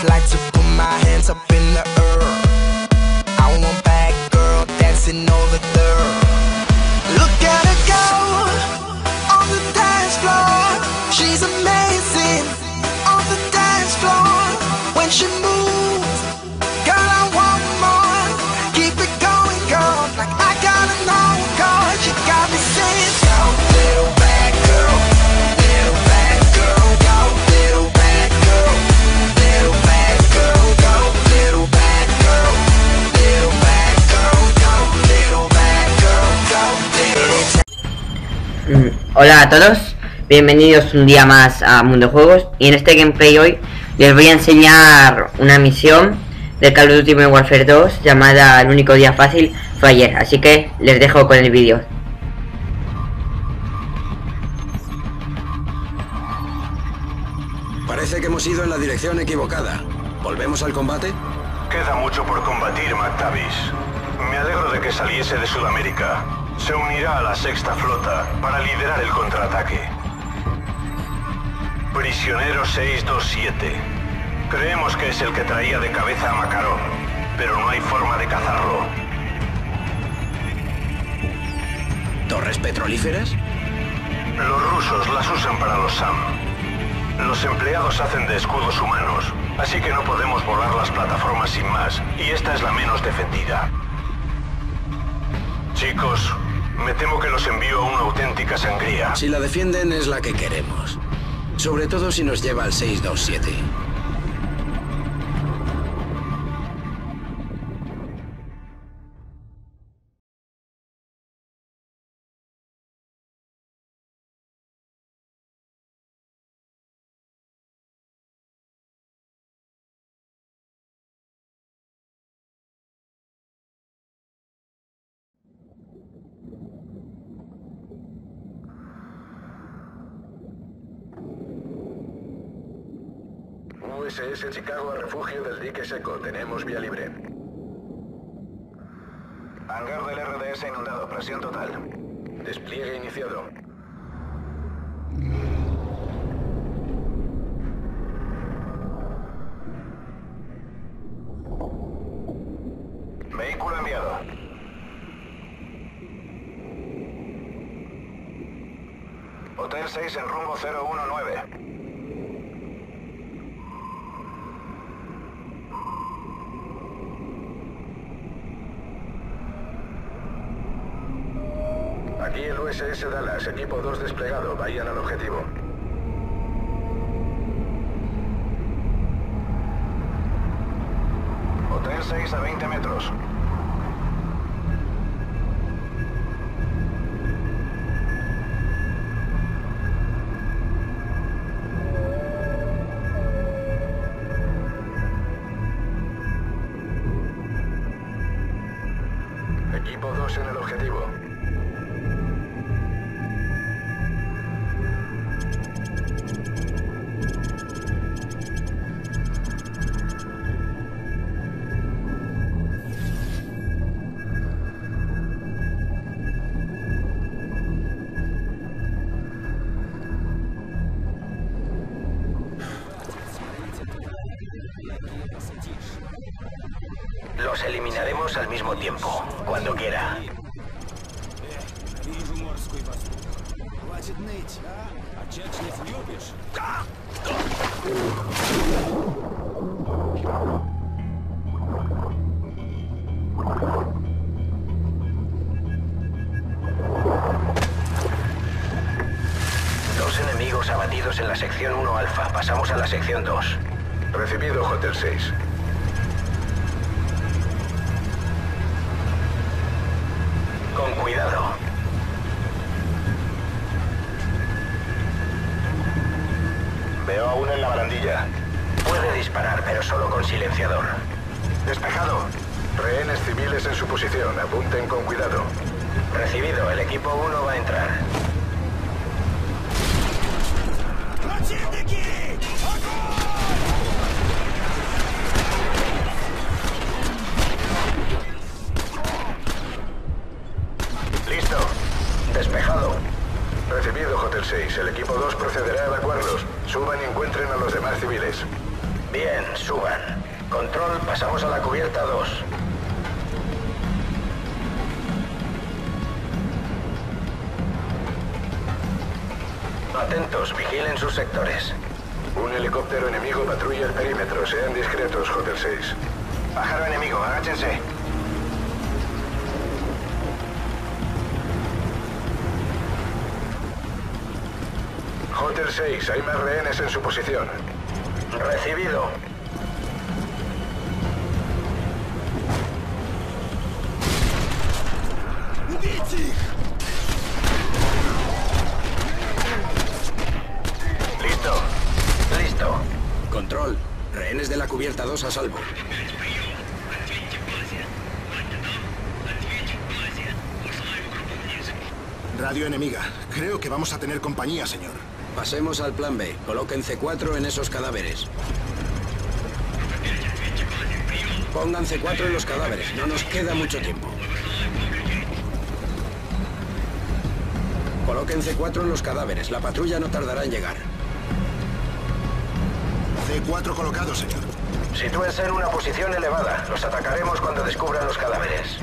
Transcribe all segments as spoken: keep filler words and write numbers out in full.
like to put my hands up in the air. I want bad girl dancing over there. Look at her go on the dance floor. She's amazing on the dance floor. When she moves, girl, I want more. Keep it going, girl, like I gotta know, girl. You got me saying, go, little bad girl, little bad girl, go, little bad girl, little bad girl, go, little bad girl, little bad girl, go, little bad girl, go, little. Hola a todos, bienvenidos un día más a Mundo Juegos. Y en este gameplay hoy les voy a enseñar una misión de Call of Duty Modern Warfare dos llamada El único día fácil fue ayer, así que les dejo con el vídeo. Parece que hemos ido en la dirección equivocada. ¿Volvemos al combate? Queda mucho por combatir, McTavish. Me alegro de que saliese de Sudamérica. Se unirá a la sexta flota para liderar el contraataque. Prisionero seis dos siete. Creemos que es el que traía de cabeza a Makarov, pero no hay forma de cazarlo. ¿Torres petrolíferas? Los rusos las usan para los SAM. Los empleados hacen de escudos humanos, así que no podemos volar las plataformas sin más, y esta es la menos defendida. Chicos, me temo que los envío a una auténtica sangría. Si la defienden es la que queremos. Sobre todo si nos lleva al seis dos siete. U S S Chicago a refugio del dique seco. Tenemos vía libre. Hangar del R D S inundado. Presión total. Despliegue iniciado. Vehículo enviado. Hotel seis en rumbo cero uno nueve. Aquí el U S S Dallas, equipo dos desplegado, vayan al objetivo. Hotel seis a veinte metros. Equipo dos en el objetivo. Los eliminaremos al mismo tiempo, cuando quiera. Dos enemigos abatidos en la sección uno alfa. Pasamos a la sección dos. Recibido, Hotel seis. Con cuidado. Veo a uno en la barandilla. Puede disparar, pero solo con silenciador. Despejado. Rehenes civiles en su posición. Apunten con cuidado. Recibido. El equipo uno va a entrar. Listo. Despejado. Recibido, Hotel seis. El equipo dos procederá a evacuarlos. Suban y encuentren a los demás civiles. Bien. Bien, suban. Control, pasamos a la cubierta dos. Atentos, vigilen sus sectores. Un helicóptero enemigo patrulla el perímetro. Sean discretos, Hotel seis. Pájaro enemigo, agáchense. Hotel seis, hay más rehenes en su posición. Recibido. Listo. Listo. Control, rehenes de la cubierta dos a salvo. Radio enemiga. Creo que vamos a tener compañía, señor. Pasemos al plan B. Coloquen C cuatro en esos cadáveres. Pongan C cuatro en los cadáveres. No nos queda mucho tiempo. Coloquen C cuatro en los cadáveres. La patrulla no tardará en llegar. C cuatro colocado, señor. Sitúense en una posición elevada. Los atacaremos cuando descubran los cadáveres.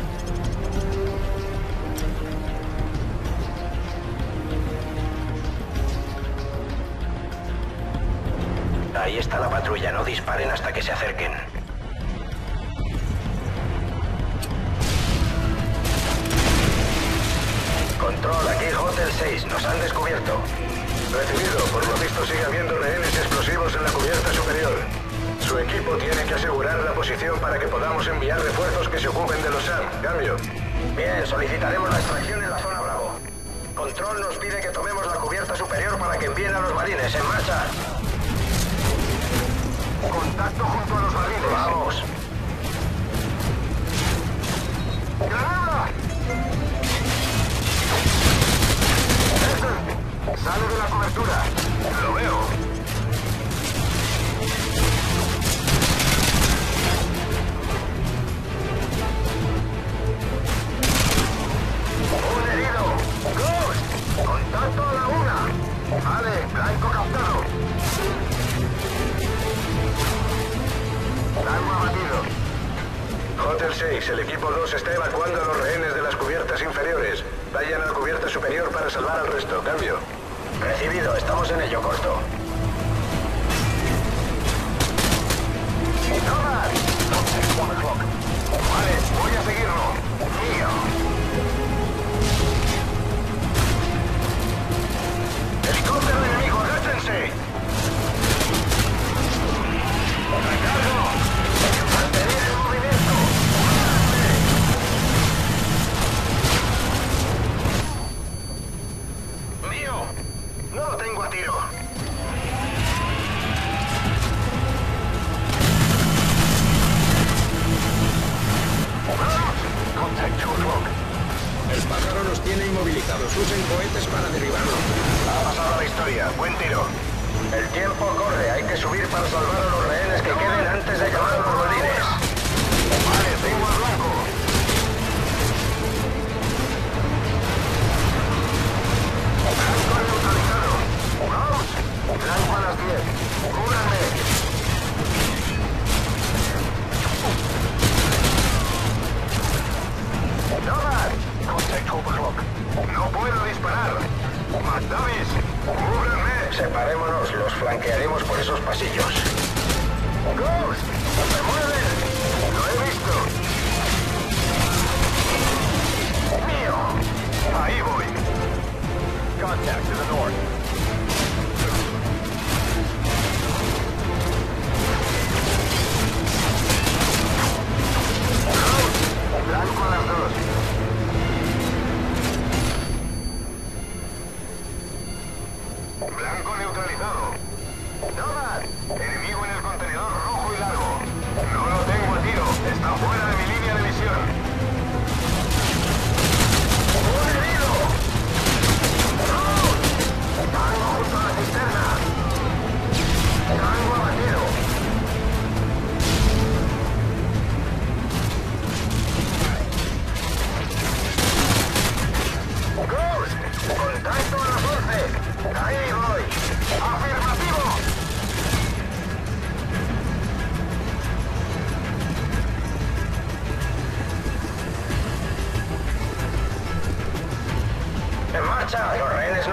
Ahí está la patrulla. No disparen hasta que se acerquen. Control, aquí Hotel seis. Nos han descubierto. Recibido. Por lo visto sigue habiendo rehenes explosivos en la cubierta superior. Su equipo tiene que asegurar la posición para que podamos enviar refuerzos que se ocupen de los S A M. Cambio. Bien, solicitaremos la extracción en la zona Bravo. Control nos pide que tomemos la cubierta superior para que envíen a los marines. ¡En marcha! Contacto junto a los marines. ¡Vamos! ¡Granada! ¡Sale de la cobertura! ¡Lo veo! ¡Un herido! ¡Ghost! ¡Contacto a la una! Vale, blanco captado. Blanco abatido. Hotel seis, el equipo dos está evacuando a los rehenes de las cubiertas inferiores. Vayan a la cubierta superior para salvar al resto. Cambio. Recibido, estamos en ello, Costo. ¡Nomad! Vale, voy a seguirlo. Mío. ¡Helicóptero enemigo, agáchense! ¡Recargo! ¡Mantener el movimiento! ¡Mío! No lo tengo a tiro.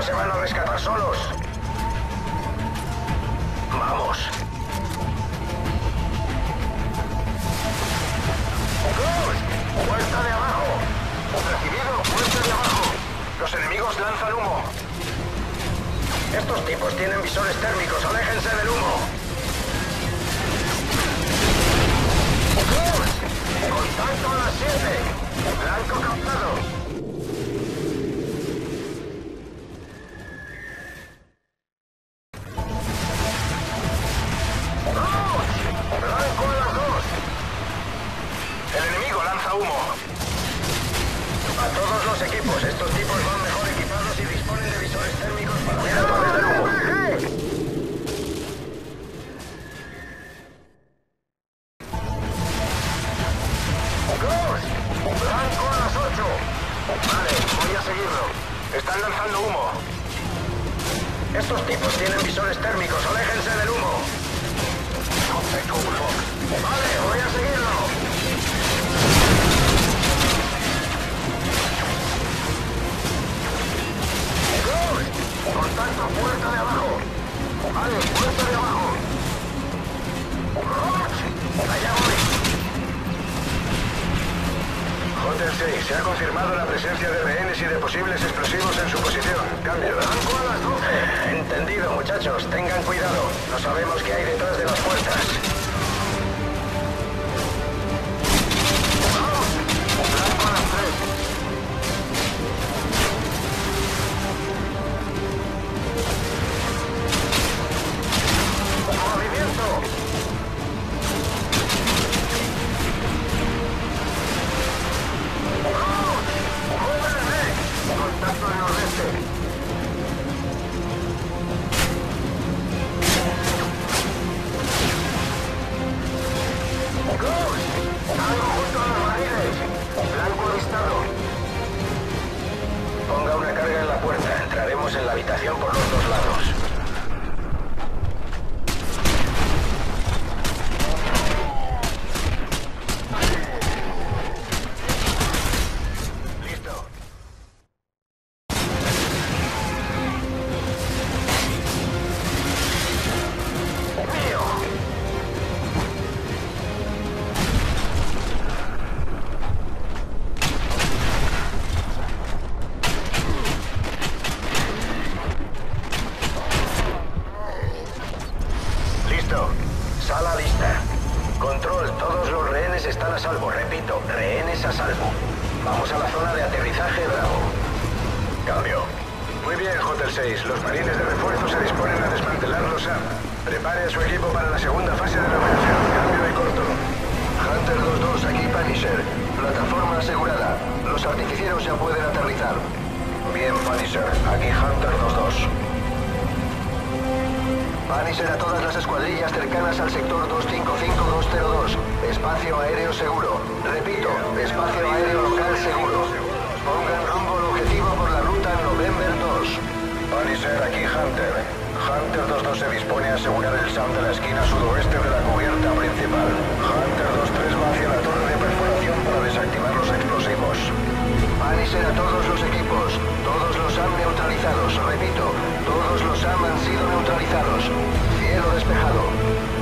no se van a rescatar solos. Vamos. ¡Ghost! ¡Puerta de abajo! Recibido, puerta de abajo. Los enemigos lanzan humo. Estos tipos tienen visores térmicos, aléjense del humo. ¡Ghost! ¡Contacto a las siete! ¡Blanco captado! Equipos, estos tipos van mejor equipados y disponen de visores térmicos para ver a través del humo. ¡Ghost! ¡Blanco a las ocho! Vale, voy a seguirlo. Están lanzando humo. Estos tipos tienen visores térmicos, aléjense del humo. Vale, voy a seguirlo. Contacto, puerta de abajo. Vale, puerta de abajo. Allá voy. J seis, se ha confirmado la presencia de rehenes y de posibles explosivos en su posición. Cambio. Blanco a las doce. Entendido, muchachos. Tengan cuidado. No sabemos qué hay detrás de las puertas. Vamos. Blanco a las tres. Contacto al nordeste. ¡Ghost! ¡Algo junto a los barriles! Blanco avistado. Ponga una carga en la puerta. Entraremos en la habitación por los dos lados. Sala lista. Control, todos los rehenes están a salvo. Repito, rehenes a salvo. Vamos a la zona de aterrizaje Bravo. Cambio. Muy bien, J seis. Los marines de refuerzo se disponen a desmantelar los S A M. Prepare a su equipo para la segunda fase de la operación. Cambio de corto. Hunter dos dos, aquí Punisher. Plataforma asegurada. Los artificieros ya pueden aterrizar. Bien, Punisher. Aquí Hunter dos dos. Punisher a todas las escuadrillas cercanas al sector dos cinco cinco dos cero dos. Espacio aéreo seguro. Repito, espacio aéreo local seguro. Pongan rumbo al objetivo por la ruta November dos. Punisher, aquí Hunter. Hunter dos dos se dispone a asegurar el S A M de la esquina sudoeste de la cubierta principal. Hunter dos tres va hacia la torre de perforación para desactivar los explosivos. Punisher a todos los equipos. Todos los S A M neutralizados. Repito, todos los S A M han sido neutralizados. Cielo despejado.